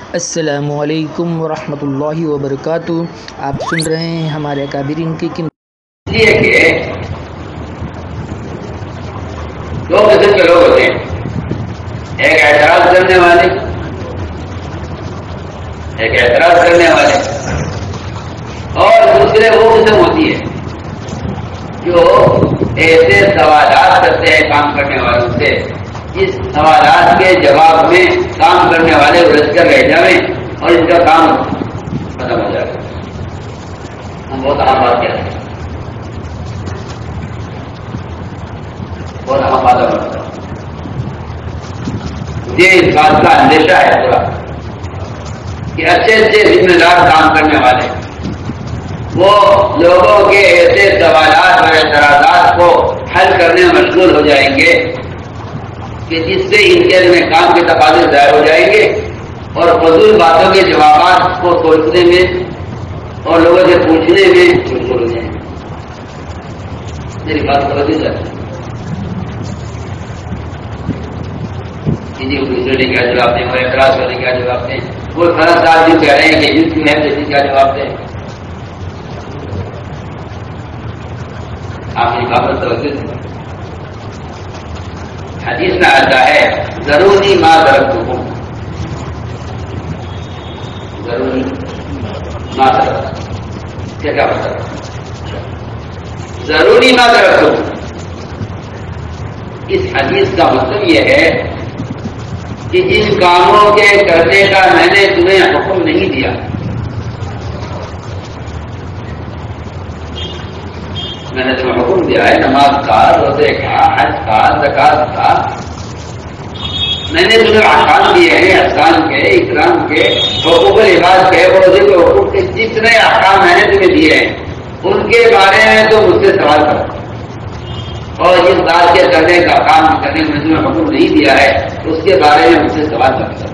السلام علیکم ورحمۃ اللہ وبرکاتہ۔ آپ سن رہے ہیں ہمارے اکابرین کی کہ دو قسم کے لوگ ہوتے ہیں، ایک اعتراض کرنے والے اور دوسرے وہ قسم ہوتی ہے جو ایسے سوالات کرتے ہیں کام کرنے والوں سے جس سوالات کے جواب میں کام کرنے والے الجھ کر رہ جائیں اور ان کا کام ختم ہو جائے۔ ہم بہت عام بات کہتے ہیں، بہت عام بات ہے۔ مجھے اس بات کا اندیشہ ہے پورا کہ اچھے ذمہ دار کام کرنے والے وہ لوگوں کے ایسے سوالات اور اعتراضات کو حل کرنے میں مشغول ہو جائیں گے کہ جس سے ان کے میں کام کے تقاضے ظاہر ہو جائیں گے اور فضول باتوں کے جوابات کو سوچنے میں اور لوگوں سے پوچھنے میں مشغول ہو جائیں گے۔ میری بات توجہ ہے؟ جی دوسرے نے کیا جواب دیں، اور اعتراض والے کیا جواب دیں، وہ فرض صاحب جو کہہ رہے ہیں کہ یوز کیوں ہے جیسے کیا جواب دیں۔ آپ کی بات توجہ ہے؟ حدیث میں آتا ہے ضروری ما ترکتکم، ضروری ما ترکتکم کیا مطلب؟ ضروری ما ترکتکم، اس حدیث کا مطلب یہ ہے کہ جن کاموں کے کرنے کا میں نے تمہیں حکم نہیں دیا، میں نے تمہیں حکم دیا ہے نماز کا، روزے کا، حج کا، زکات کا، میں نے تمہیں احکام دیے ہیں احسان کے، اکرام کے، حقوق العباد کے، روزے کے حقوق کے، جتنے احکام میں نے تمہیں دیے ہیں ان کے بارے میں تو مجھ سے سوال کرو، اور جس بات کے کرنے کا کام کرنے میں تمہیں حکم نہیں دیا ہے اس کے بارے میں مجھ سے سوال کرو۔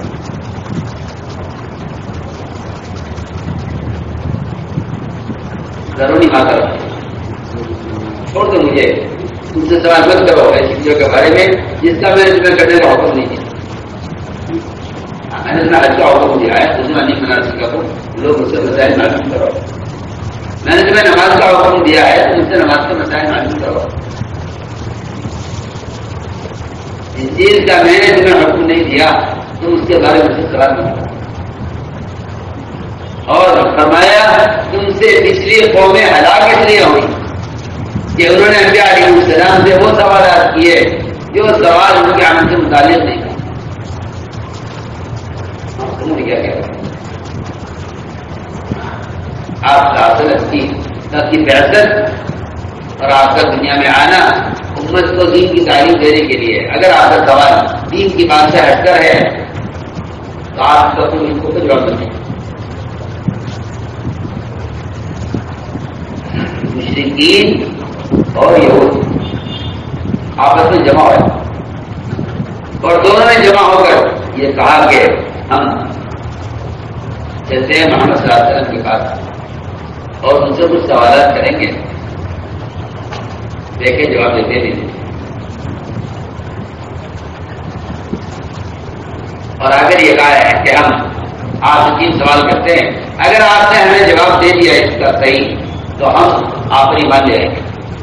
ضروری بات کرو، چھوڑ دو مجھے، تم سے سوال مت کرو ایسی چیزوں کے بارے میں جس کا میں نے تمہیں کرنے کا حکم نہیں دیا۔ میں نے تمہیں حج کا حکم دیا ہے، تمہیں نہیں بنا سکا تو لوگ مجھ سے مسائل معلوم کرو۔ میں نے تمہیں نماز کا حکم دیا ہے، تم سے نماز کے مسائل معلوم کرو۔ جس چیز کا میں نے تمہیں حکم نہیں دیا تم اس کے بارے میں مجھ سے سوال مت کرو۔ اور فرمایا تم سے پچھلی قومیں ہلاک اس لیے ہوئی کہ انہوں نے انبیاء علیہ السلام سے وہ سوالات کیے جو سوال ان کے عمل سے متعلق نہیں تھا۔ تم نے کیا کہا؟ آپ کا اصل کی بعثت اور آپ کا دنیا میں آنا امت کو دین کی تعلیم دینے کے لیے، اگر آپ کا سوال دین کی بات سے ہٹ کر ہے تو آپ کا کوئی ان کو جواب نہیں۔ مشرکین اور یہود آپس میں جمع ہوئے اور دونوں نے جمع ہو کر یہ کہا کہ ہم چلتے ہیں محمد صلی اللہ علیہ وسلم کے پاس اور ان سے کچھ سوالات کریں گے، دیکھیں جواب دیتے نہیں۔ اور اگر یہ کہا ہے کہ ہم آپ سے 3 سوال کرتے ہیں، اگر آپ نے ہمیں جواب دے دیا اس کا صحیح تو ہم آپ پر ایمان لے آئیں گے۔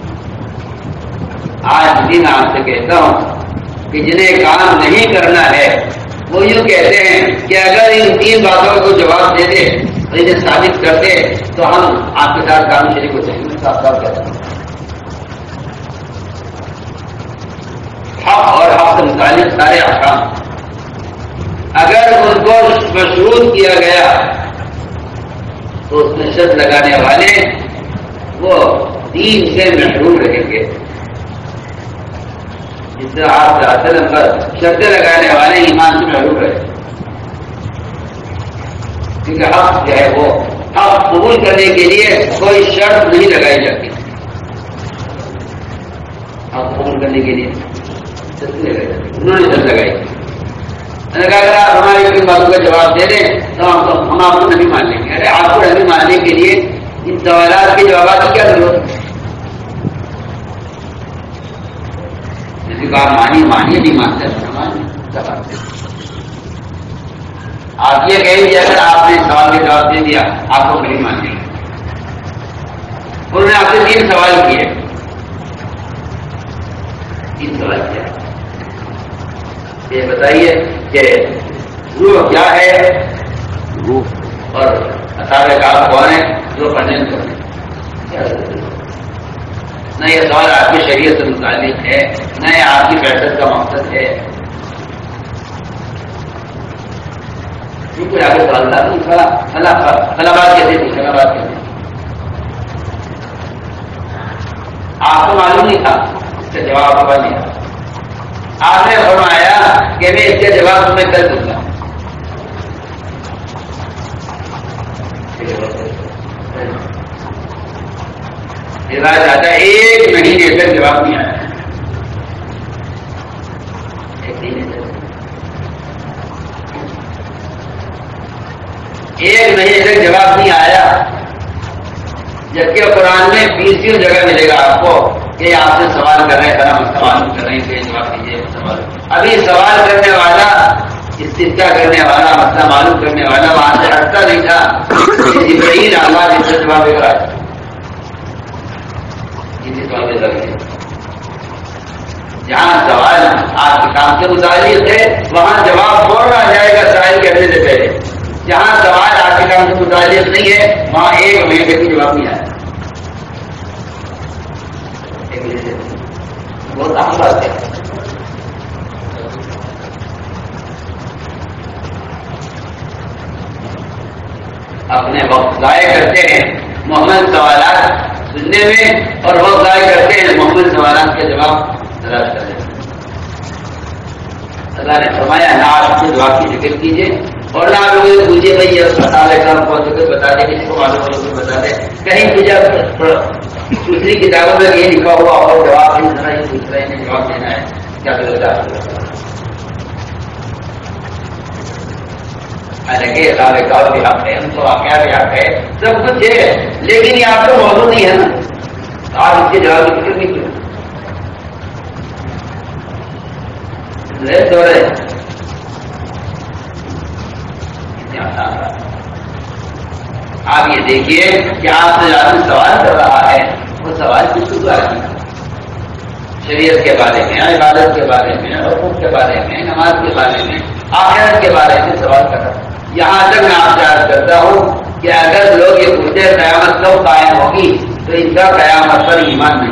آج بھی میں آپ سے کہتا ہوں کہ جنہیں کام نہیں کرنا ہے وہ یوں کہتے ہیں کہ اگر ان 3 باتوں کو جواب دے دے اور انہیں ثابت کر دے تو ہم آپ کے ساتھ کام شریک ہو جائیں گے۔ صاف صاف کہتے ہیں حق اور حق سے متعلق سارے احکام اگر ان کو مشروط کیا گیا تو اس میں شرط لگانے والے وہ دین سے محروم رہیں گے، جس طرح آپ وسلم پر شرطیں لگانے والے ایمان سے محروم رہے، کیونکہ حق جو ہے وہ حق قبول کرنے کے لیے کوئی شرط نہیں لگائی جاتی۔ حق قبول کرنے کے لیے شرط نہیں لگائی جاتی، انہوں نے شرط لگائی۔ میں نے کہا اگر آپ ہماری ان باتوں کا جواب دے دیں تو ہم آپ کو نہیں مان لیں گے۔ ارے آپ کو نہیں ماننے کے لیے ان سوالات کے جوابات کی کیا ضرورت ہے؟ جیسے کہا مانی نہیں مانتے، آپ یہ کہیں کہ اگر آپ نے سوال کا جواب دے دیا آپ کو نہیں مان لیں گے. انہوں نے آپ سے 3 سوال کیے. 3 سوال کیا یہ بتائیے کہ روح کیا ہے، روح اور اصحاب کہف کون ہے، جو پڑھنے کون ہے. نہ یہ سوال آپ کی شریعت سے متعلق ہے، نہ یہ آپ کی بحثت کا مقصد ہے. کوئی آگے سوال تھا نہیں، فلاں بات کیسے تھی، فلاں بات کیسے تھی. آپ کو معلوم نہیں تھا، اس کا جواب آپ کو نہیں تھا. آپ نے فرمایا کہ میں اس کا جواب تمہیں کل دوں گا. روایت آتا ہے 1 مہینے تک جواب نہیں آیا. 1 مہینے تک جواب نہیں آیا. جبکہ قرآن میں 20 جگہ ملے گا آپ کو کہ آپ سے سوال کر رہے ہیں، سوال کر رہے ہیں کہ جواب دیجیے. ابھی سوال کرنے والا، استفتاء کرنے والا، مسئلہ معلوم کرنے والا وہاں سے ہٹتا نہیں تھا. جبرائیل اللہ جس سے جواب دے رہا ہے، جہاں سوال آپ کے کام سے متعلق ہے وہاں جواب فوراً آ جائے گا سوال کرنے سے پہلے. جہاں سوال آپ کے کام سے متعلق نہیں ہے وہاں 1 مہینے کی جواب نہیں آیا. بہت اہم بات ہے. اپنے وقت ضائع کرتے ہیں محمد سوالات سننے میں، اور وقت ضائع کرتے ہیں محمد سوالات کے جواب تلاش کرنے میں. اللہ نے فرمایا نہ آپ اپنے جواب کی ذکر کیجیے اور نہ آپ لوگوں سے پوچھیے بھائی یہ بتا دے کام کون سے بتا دے، کسی کو معلوم ہو تو بتا دے. کہیں دوسری کتابوں میں یہ لکھا ہوا اور جواب نہیں دینا، یہ پوچھ رہے ہیں جواب دینا ہے، کیا غلط ہے. حالانکہ اللہ بھی حق ہے، ان کو واقعہ بھی حق ہے، سب کچھ ہے، لیکن یہ آپ کا موضوع نہیں ہے نا. آپ اس کے جواب کی فکر نہیں کریں. آپ یہ دیکھیے کہ آپ سے آدمی سوال کر رہا ہے، وہ سوال کس کو کر رہا ہے؟ شریعت کے بارے میں، عبادت کے بارے میں، حقوق کے بارے میں، نماز کے بارے میں، آخرت کے بارے میں سوال کر رہا ہے. یہاں تک میں آپ سے عرض کرتا ہوں کہ اگر لوگ یہ پوچھتے قیامت کب قائم ہوگی تو ان کا قیامت پر ایمان نہیں.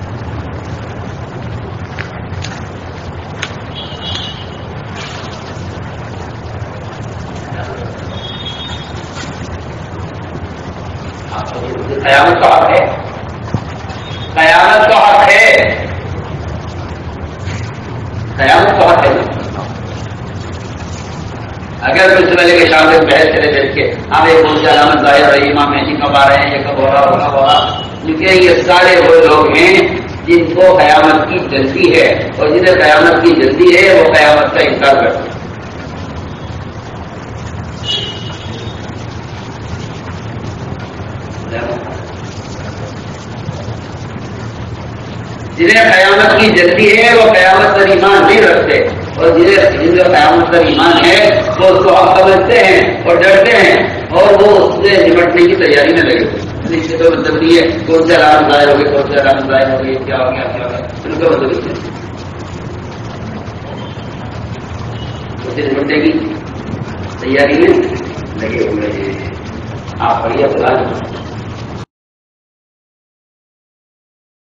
قیامت کا حق ہے، قیامت کا حق ہے، قیامت کا حق ہے. اگر کچھ والے کے شام تک بحث کرے بیٹھ کے ہم ایک کون سی علامت ظاہر رہی، امام مہدی کب آ رہے ہیں، یہ کب ہو رہا ہوگا ہوگا، کیونکہ یہ سارے وہ لوگ ہیں جن کو قیامت کی جلدی ہے، اور جنہیں قیامت کی جلدی ہے وہ قیامت کا انکار کرتے ہیں. جنہیں قیامت کی جلدی ہے وہ قیامت پر ایمان نہیں رکھتے، اور جن کا قیامت پر ایمان ہے وہ اس کو حق سمجھتے ہیں اور ڈرتے ہیں، اور وہ اس سے نمٹنے کی تیاری میں لگے. اس سے کوئی مطلب نہیں ہے کون سے علامت ظاہر ہو گئے، کون سے علامت ظاہر ہو گئی، کیا ہو گیا کیا ہو گیا، ان کا مطلب نہیں ہے. اس سے نمٹنے کی تیاری میں لگے ہوئے. آپ پڑھیے